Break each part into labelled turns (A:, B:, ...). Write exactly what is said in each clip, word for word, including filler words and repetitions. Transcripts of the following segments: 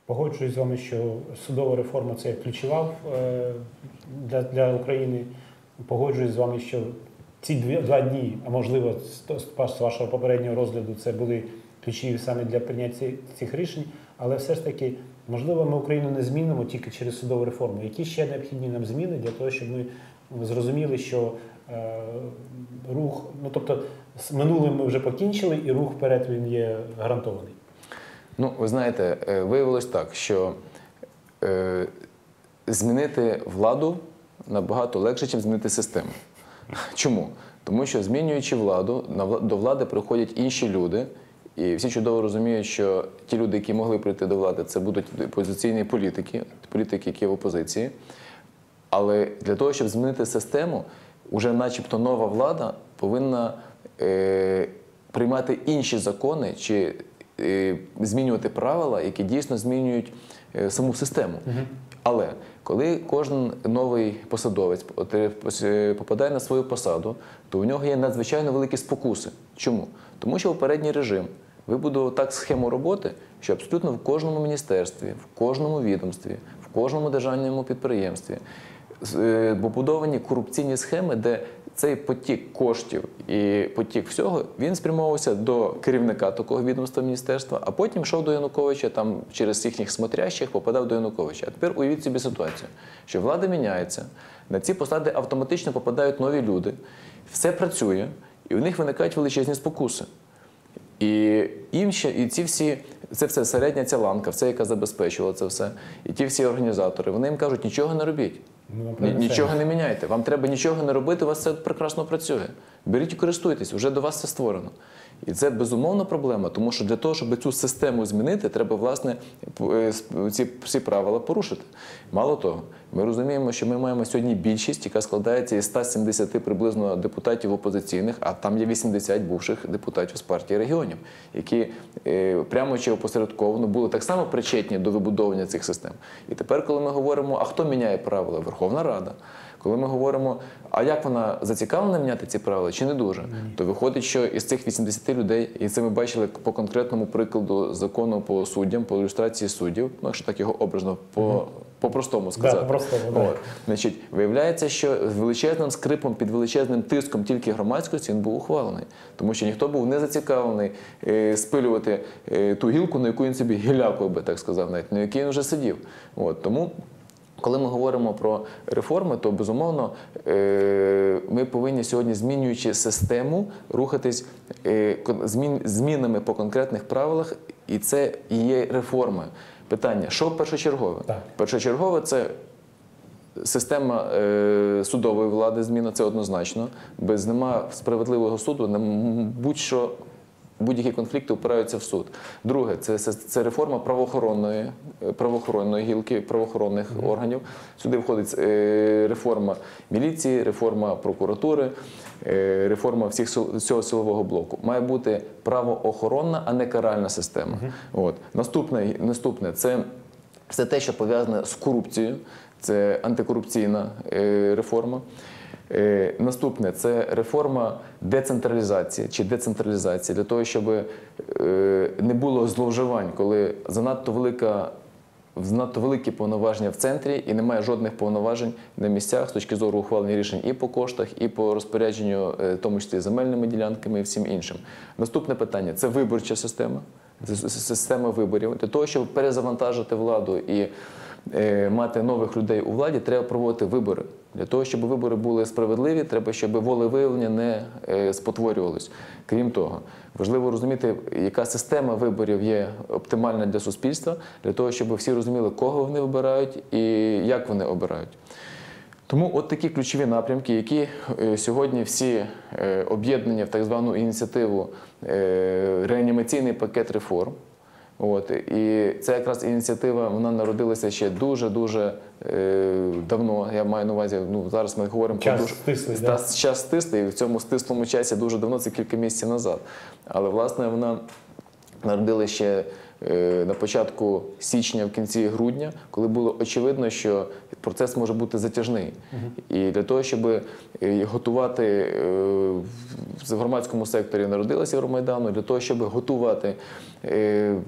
A: Погоджуюсь з вами, що судова реформа – це ключова для, для України. Погоджуюсь з вами, що ці дві, два дні, а можливо, з вашого попереднього розгляду, це були ключові саме для прийняття цих рішень. Але все ж таки, можливо, ми Україну не змінимо тільки через судову реформу. Які ще необхідні нам зміни для того, щоб ми зрозуміли, що е, рух, ну тобто з минулим ми вже покінчили, і рух вперед він є гарантований?
B: Ну, ви знаєте, виявилось так, що е, змінити владу набагато легше, ніж змінити систему. Чому? Тому що, змінюючи владу, до влади приходять інші люди, і всі чудово розуміють, що ті люди, які могли прийти до влади, це будуть опозиційні політики, політики, які в опозиції. Але для того, щоб змінити систему, вже начебто нова влада повинна е, приймати інші закони, чи е, змінювати правила, які дійсно змінюють е, саму систему. Угу. Але коли кожен новий посадовець попадає на свою посаду, то у нього є надзвичайно великі спокуси. Чому? Тому що попередній режим вибудував так схему роботи, що абсолютно в кожному міністерстві, в кожному відомстві, в кожному державному підприємстві побудовані корупційні схеми, де цей потік коштів і потік всього, він спрямовувався до керівника такого відомства міністерства, а потім йшов до Януковича, там через їхніх смотрящих попадав до Януковича. А тепер уявіть собі ситуацію, що влада міняється, на ці посади автоматично попадають нові люди, все працює, і у них виникають величезні спокуси. І їм ще, і ці всі, це все середня ця ланка, все, яка забезпечувала це все, і ті всі організатори, вони їм кажуть, нічого не робіть, ну, нічого не міняйте, вам треба нічого не робити, у вас все прекрасно працює. Беріть і користуйтесь, вже до вас все створено. І це безумовна проблема, тому що для того, щоб цю систему змінити, треба, власне, ці всі правила порушити. Мало того, ми розуміємо, що ми маємо сьогодні більшість, яка складається із ста сімдесяти приблизно депутатів опозиційних, а там є вісімдесят бувших депутатів з партії регіонів, які прямо чи опосередковано були так само причетні до вибудовування цих систем. І тепер, коли ми говоримо, а хто міняє правила? Верховна Рада. Коли ми говоримо, а як вона зацікавлена міняти ці правила, чи не дуже, то виходить, що із цих вісімдесяти людей, і це ми бачили по конкретному прикладу закону по суддям, по ілюстрації суддів, ну, якщо так його образно, по, по-простому сказати.
A: Да, по-простому, да.
B: От. Значить, виявляється, що з величезним скрипом, під величезним тиском тільки громадськості він був ухвалений. Тому що ніхто був не зацікавлений е, спилювати е, ту гілку, на яку він собі гілякою, би так сказав, навіть, на якій він вже сидів. От. Тому коли ми говоримо про реформи, то, безумовно, ми повинні сьогодні, змінюючи систему, рухатись змінами по конкретних правилах, і це і є реформи. Питання, що першочергове? Так. Першочергове – це система судової влади, зміна, це однозначно. Без нема справедливого суду, будь-що, будь-які конфлікти опираються в суд. Друге, це, це, це реформа правоохоронної, правоохоронної гілки, правоохоронних mm-hmm. органів. Сюди входить е, реформа міліції, реформа прокуратури, е, реформа всіх, всього силового блоку. Має бути правоохоронна, а не каральна система. Mm-hmm. От. Наступне, наступне – це все те, що пов'язане з корупцією. Це антикорупційна е, реформа. Е, наступне – це реформа децентралізації чи децентралізації, для того, щоб е, не було зловживань, коли занадто велика, занадто великі повноваження в центрі і немає жодних повноважень на місцях з точки зору ухвалення рішень і по коштах, і по розпорядженню, в тому числі земельними ділянками і всім іншим. Наступне питання – це виборча система, це система виборів. Для того, щоб перезавантажити владу і мати нових людей у владі, треба проводити вибори. Для того, щоб вибори були справедливі, треба, щоб волевиявлення не спотворювалось. Крім того, важливо розуміти, яка система виборів є оптимальна для суспільства, для того, щоб всі розуміли, кого вони обирають і як вони обирають. Тому от такі ключові напрямки, які сьогодні всі об'єднання в так звану ініціативу «Реанімаційний пакет реформ». От, і ця якраз ініціатива, вона народилася ще дуже-дуже е, давно, я маю на увазі, ну, зараз ми говоримо
A: час
B: про дуже...
A: Стислий, да?
B: Час стислий, і в цьому стислому часі дуже давно, це кілька місяців назад. Але, власне, вона народилася ще е, на початку січня, в кінці грудня, коли було очевидно, що процес може бути затяжний. Uh-huh. І для того, щоб готувати, е, в громадському секторі народилася Євромайдану, для того, щоб готувати е,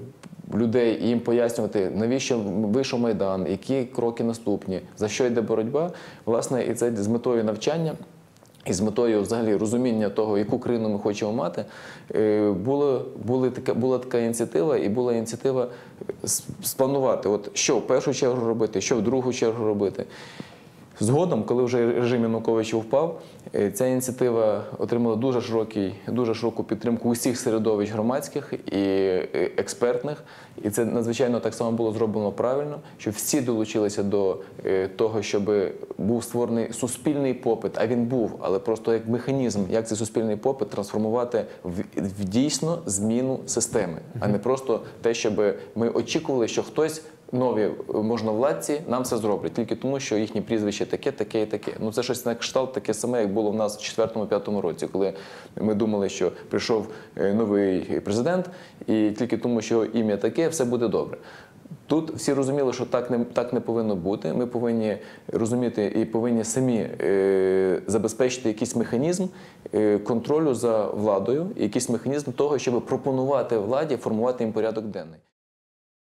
B: людей і їм пояснювати, навіщо вийшов Майдан, які кроки наступні, за що йде боротьба, власне, і це з метою навчання. І з метою взагалі розуміння того, яку країну ми хочемо мати, було, були така, була така ініціатива, і була ініціатива спланувати, от що в першу чергу робити, що в другу чергу робити. Згодом, коли вже режим Януковича впав, ця ініціатива отримала дуже, широкий, дуже широку підтримку усіх середовищ громадських і експертних. І це надзвичайно так само було зроблено правильно, що всі долучилися до того, щоб був створений суспільний попит, а він був, але просто як механізм, як цей суспільний попит трансформувати в, в дійсно зміну системи, а не просто те, щоб ми очікували, що хтось нові можновладці нам це зроблять, тільки тому, що їхнє прізвище таке, таке і таке. Ну це щось на кшталт таке саме, як було в нас в четвертому-п'ятому році, коли ми думали, що прийшов новий президент, і тільки тому, що його ім'я таке, все буде добре. Тут всі розуміли, що так не, так не повинно бути. Ми повинні розуміти і повинні самі е, забезпечити якийсь механізм е, контролю за владою, якийсь механізм того, щоб пропонувати владі формувати їм порядок денний.